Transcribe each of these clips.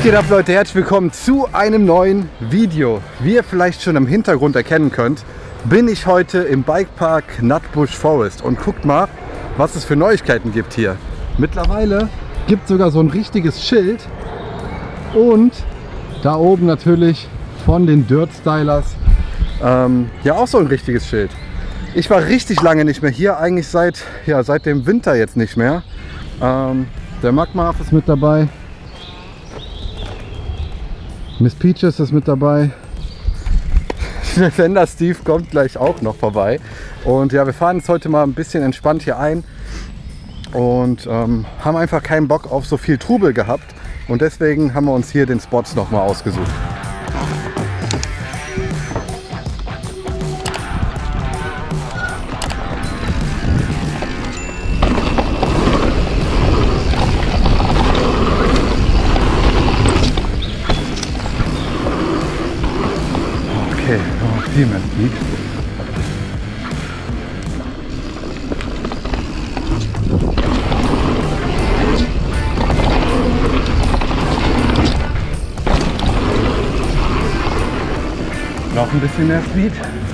geht ab, Leute? Herzlich willkommen zu einem neuen Video. Wie ihr vielleicht schon im Hintergrund erkennen könnt, bin ich heute im Bikepark Nutbush Forest. Und guckt mal, was es für Neuigkeiten gibt hier. Mittlerweile gibt es sogar so ein richtiges Schild. Und da oben natürlich von den Dirt Stylers ja auch so ein richtiges Schild. Ich war richtig lange nicht mehr hier, eigentlich seit dem Winter jetzt nicht mehr. Der Magma ist mit dabei. Miss Peaches ist mit dabei. Defender Steve kommt gleich auch noch vorbei. Und ja, wir fahren jetzt heute mal ein bisschen entspannt hier ein und haben einfach keinen Bock auf so viel Trubel gehabt. Und deswegen haben wir uns hier den Spot nochmal ausgesucht. Okay, noch viel mehr Speed. Noch ein bisschen mehr Speed.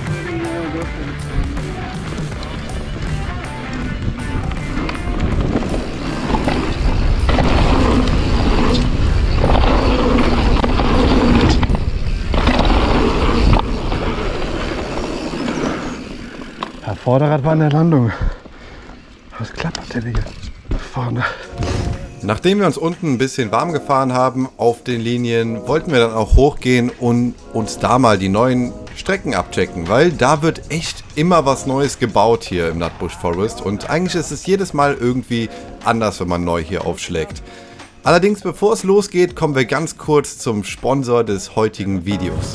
Vorderrad war in der Landung. Was klappert denn hier vorne? Nachdem wir uns unten ein bisschen warm gefahren haben auf den Linien, wollten wir dann auch hochgehen und uns da mal die neuen Strecken abchecken, weil da wird echt immer was Neues gebaut hier im Nutbush Forest und eigentlich ist es jedes Mal irgendwie anders, wenn man neu hier aufschlägt. Allerdings, bevor es losgeht, kommen wir ganz kurz zum Sponsor des heutigen Videos.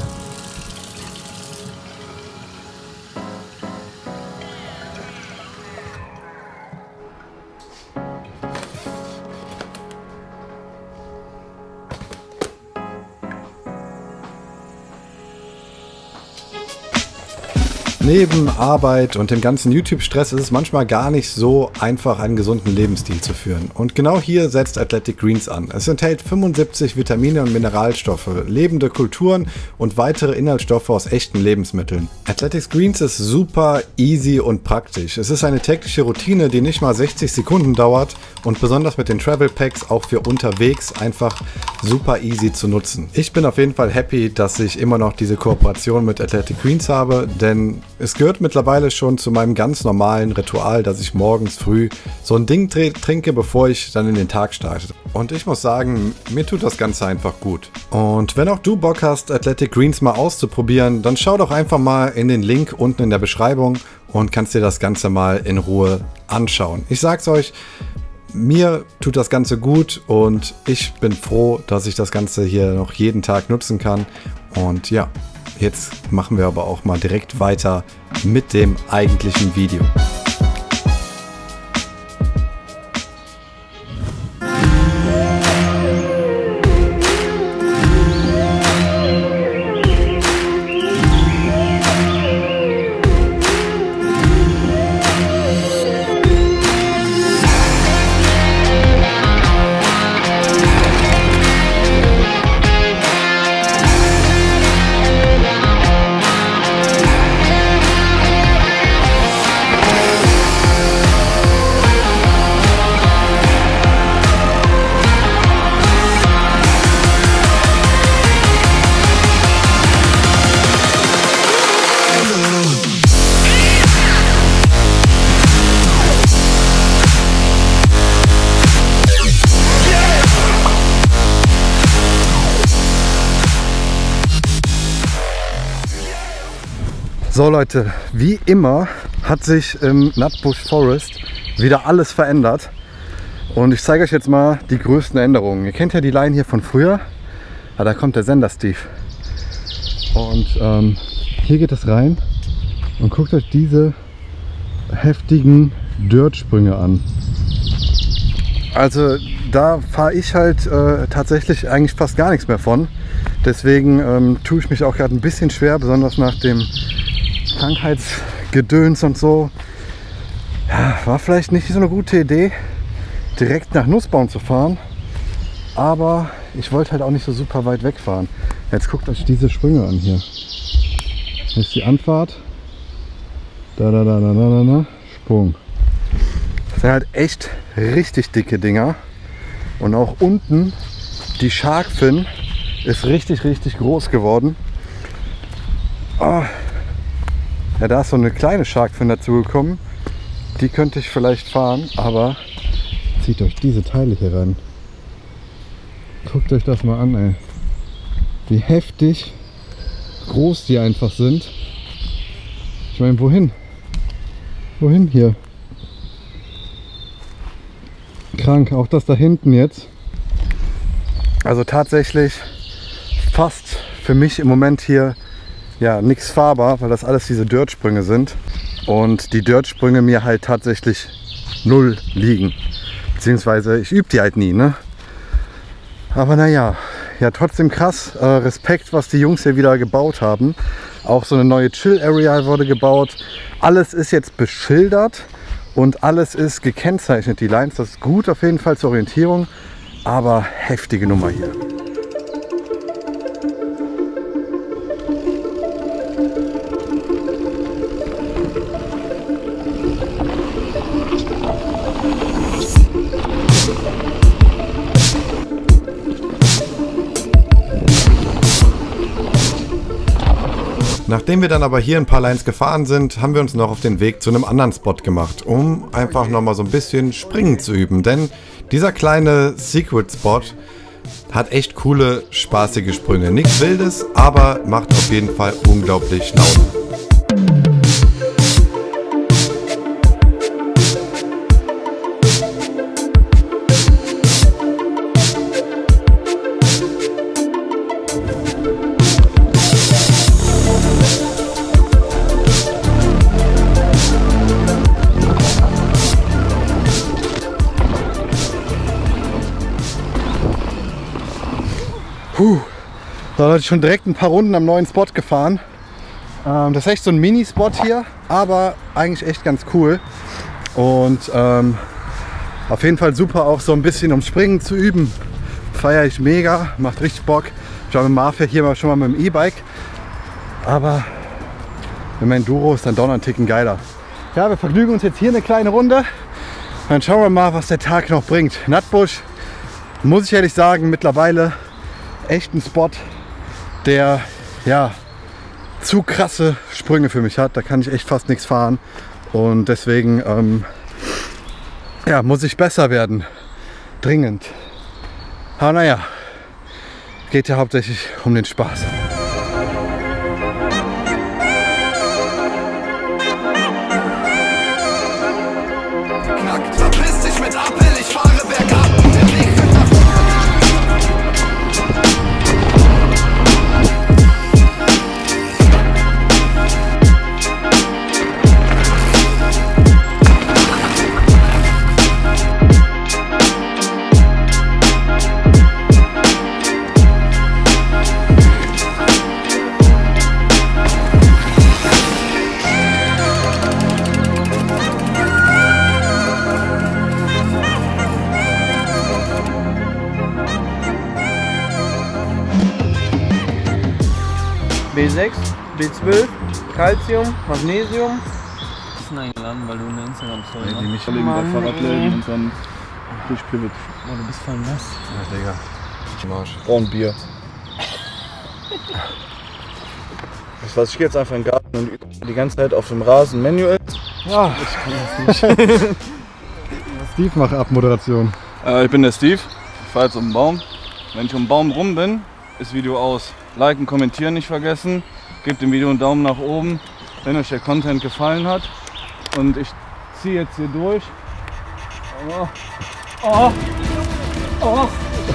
Neben Arbeit und dem ganzen YouTube-Stress ist es manchmal gar nicht so einfach, einen gesunden Lebensstil zu führen. Und genau hier setzt Athletic Greens an. Es enthält 75 Vitamine und Mineralstoffe, lebende Kulturen und weitere Inhaltsstoffe aus echten Lebensmitteln. Athletic Greens ist super easy und praktisch. Es ist eine tägliche Routine, die nicht mal 60 Sekunden dauert und besonders mit den Travel Packs auch für unterwegs einfach super easy zu nutzen. Ich bin auf jeden Fall happy, dass ich immer noch diese Kooperation mit Athletic Greens habe, denn es gehört mittlerweile schon zu meinem ganz normalen Ritual, dass ich morgens früh so ein Ding trinke, bevor ich dann in den Tag starte. Und ich muss sagen, mir tut das Ganze einfach gut. Und wenn auch du Bock hast, Athletic Greens mal auszuprobieren, dann schau doch einfach mal in den Link unten in der Beschreibung und kannst dir das Ganze mal in Ruhe anschauen. Ich sag's euch, mir tut das Ganze gut und ich bin froh, dass ich das Ganze hier noch jeden Tag nutzen kann. Und ja, jetzt machen wir aber auch mal direkt weiter mit dem eigentlichen Video. So Leute, wie immer hat sich im Nutbush Forest wieder alles verändert. Und ich zeige euch jetzt mal die größten Änderungen. Ihr kennt ja die Line hier von früher. Ah, da kommt der Sender Steve. Und hier geht es rein. Und guckt euch diese heftigen Dirtsprünge an. Also da fahre ich halt tatsächlich eigentlich fast gar nichts mehr von. Deswegen tue ich mich auch gerade ein bisschen schwer, besonders nach dem Krankheitsgedöns und so. Ja, war vielleicht nicht so eine gute Idee, direkt nach Nussbaum zu fahren. Aber ich wollte halt auch nicht so super weit wegfahren. Jetzt guckt euch diese Sprünge an hier. Hier ist die Anfahrt. Sprung. Das sind halt echt richtig dicke Dinger. Und auch unten die Shark Fin ist richtig groß geworden. Oh. Ja, da ist so eine kleine Shark Fin dazu gekommen. Die könnte ich vielleicht fahren, aber zieht euch diese Teile hier rein. Guckt euch das mal an, ey. Wie heftig groß die einfach sind. Ich meine, wohin? Wohin hier? Krank, auch das da hinten jetzt. Also tatsächlich fast für mich im Moment hier ja nichts fahrbar, weil das alles diese Dirtsprünge sind. Und die Dirtsprünge mir halt tatsächlich null liegen. Beziehungsweise ich übe die halt nie, ne? Aber naja, ja trotzdem krass. Respekt, was die Jungs hier wieder gebaut haben. Auch so eine neue Chill Area wurde gebaut. Alles ist jetzt beschildert und alles ist gekennzeichnet, die Lines. Das ist gut auf jeden Fall zur Orientierung, aber heftige Nummer hier. Nachdem wir dann aber hier ein paar Lines gefahren sind, haben wir uns noch auf den Weg zu einem anderen Spot gemacht, um einfach nochmal so ein bisschen Springen zu üben. Denn dieser kleine Secret Spot hat echt coole, spaßige Sprünge. Nichts Wildes, aber macht auf jeden Fall unglaublich Laune. Da hatte ich schon direkt ein paar Runden am neuen Spot gefahren. Das ist echt so ein Mini-Spot hier, aber eigentlich echt ganz cool. Und auf jeden Fall super auch so ein bisschen ums Springen zu üben. Feiere ich mega, macht richtig Bock. Ich war mit Marv hier schon mal mit dem E-Bike. Aber mit meinem Enduro ist dann doch noch ein Ticken geiler. Ja, wir vergnügen uns jetzt hier eine kleine Runde. Dann schauen wir mal, was der Tag noch bringt. Nutbush, muss ich ehrlich sagen, mittlerweile echt ein Spot, der ja zu krasse Sprünge für mich hat. Da kann ich echt fast nichts fahren und deswegen ja, muss ich besser werden. Dringend. Aber naja, geht ja hauptsächlich um den Spaß. Verpiss dich mit Appel, ich fahre bergab. Der Weg führt nach B6, B12, Calcium, Magnesium. Ich bin eingeladen, weil du eine Instagram-Story machst. Die mich alle wieder Fahrradläden und dann durch Pivot. Oh, du bist voll nass. Ja, Digga. Ich Marsch. Braun Bier. Das heißt, ich gehe jetzt einfach in den Garten und übe die ganze Zeit auf dem Rasen manuell. Ja, ich kann das nicht. Steve macht Abmoderation. Ich bin der Steve. Ich fahre jetzt um den Baum. Wenn ich um den Baum rum bin, ist Video aus. Liken, kommentieren nicht vergessen. Gebt dem Video einen Daumen nach oben, wenn euch der Content gefallen hat. Und ich ziehe jetzt hier durch. Oh. Oh. Oh.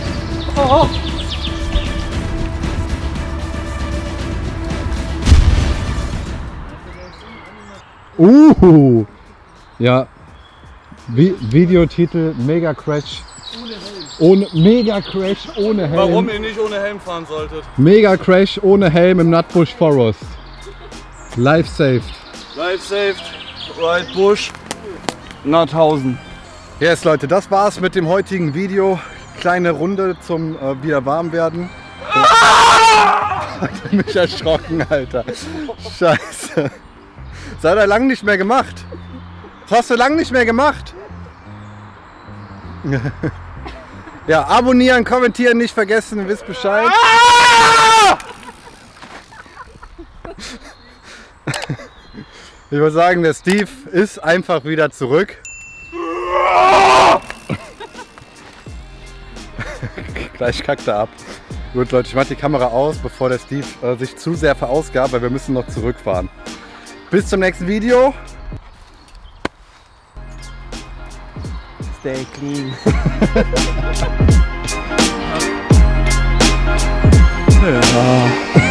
Oh. Ja. Videotitel Mega Crash. Mega Crash ohne Helm. Warum ihr nicht ohne Helm fahren solltet? Mega Crash ohne Helm im Nutbush Forest. Life saved. Life saved, right bush, Nordhausen. Yes Leute, das war's mit dem heutigen Video. kleine Runde zum wieder warm werden. Hat er mich erschrocken, Alter. Scheiße. Das hat er lang nicht mehr gemacht. Das hast du lang nicht mehr gemacht. Ja, abonnieren, kommentieren nicht vergessen, wisst Bescheid. Ich würde sagen, der Steve ist einfach wieder zurück. Gleich kackt er ab. Gut Leute, ich mache die Kamera aus, bevor der Steve sich zu sehr verausgabt, weil wir müssen noch zurückfahren. Bis zum nächsten Video. Stay clean. Ja.